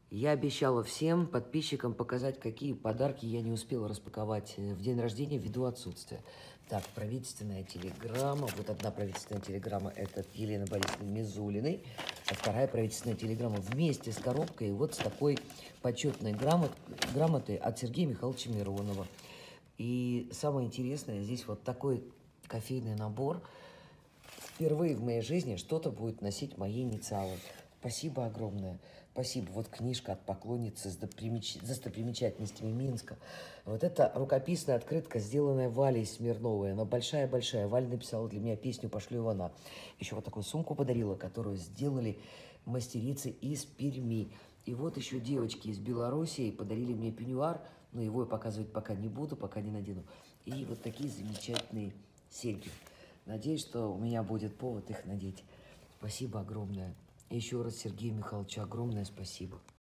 Я обещала всем подписчикам показать, какие подарки я не успела распаковать в день рождения ввиду отсутствия. Так, правительственная телеграмма. Вот одна правительственная телеграмма – это от Елены Борисовны Мизулиной, а вторая правительственная телеграмма вместе с коробкой вот с такой почетной грамотой от Сергея Михайловича Миронова. И самое интересное, здесь вот такой кофейный набор. Впервые в моей жизни что-то будет носить мои инициалы. Спасибо огромное. Спасибо. Вот книжка от поклонницы с достопримечательностями Минска. Вот это рукописная открытка, сделанная Валей Смирновой. Она большая-большая. Валя написала для меня песню «Пошлю Ивана». Еще вот такую сумку подарила, которую сделали мастерицы из Перми. И вот еще девочки из Белоруссии подарили мне пеньюар, но его я показывать пока не буду, пока не надену. И вот такие замечательные серьги. Надеюсь, что у меня будет повод их надеть. Спасибо огромное. И еще раз Сергею Михайловичу огромное спасибо.